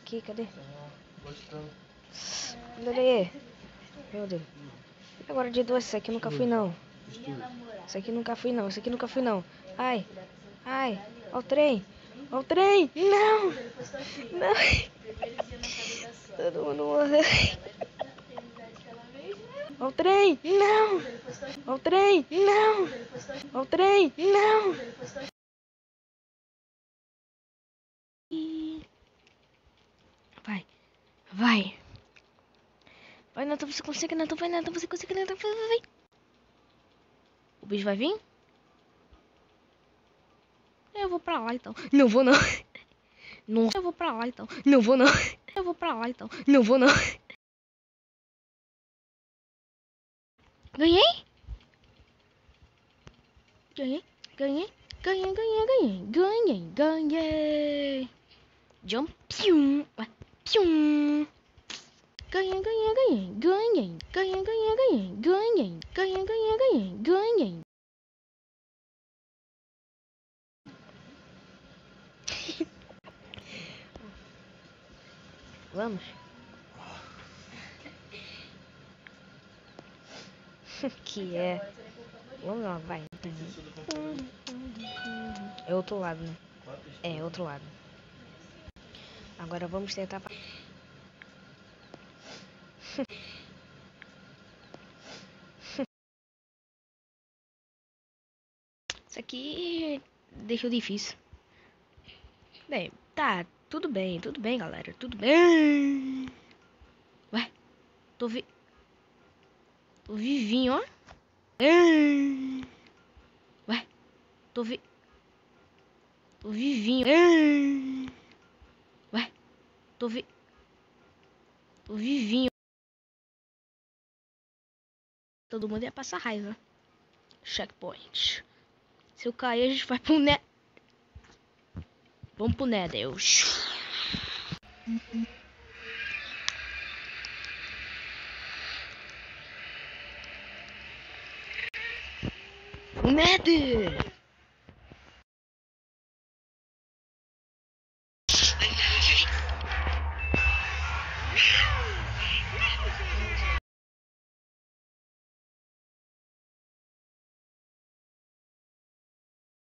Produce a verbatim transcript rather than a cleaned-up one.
aqui, cadê? Cadê? Meu Deus. Agora de duas, esse aqui nunca fui não. Esse aqui nunca fui não, esse aqui nunca fui não. Ai, ai, ó o trem, ó o trem, não, não. Todo mundo morreu. Ó o trem, não, ó o trem, não, ó o trem, não. Vai, vai. Vai, Nathan, você consegue, Nathan, vai, Nathan, você consegue, Nathan, vai, vai, vai. O bicho vai vir? Eu vou pra lá então. Não vou não. Não, eu vou pra lá então. Não vou não. Eu vou pra lá então. Não vou não. Ganhei? Ganhei, ganhei, ganhei, ganhei, ganhei, ganhei, ganhei. Jump, pium, pium. Ganhei, ganhei, ganhei, ganhei, ganhei, ganhei, ganhei, ganhei, ganhei, ganhei, ganhei, ganhei. Vamos? Que é. Vamos lá, vai. É outro lado, né? É outro lado. Agora vamos tentar. Isso aqui deixou difícil. Bem, tá, tudo bem, tudo bem, galera, tudo bem. Ué, tô vi... Tô vivinho, ó. Ué, tô vi... Tô vivinho. Ué, tô vi... Tô vivinho. Todo mundo ia passar raiva. Checkpoint. Se eu cair, a gente vai pro Nether. Vamos pro Nether. Nether!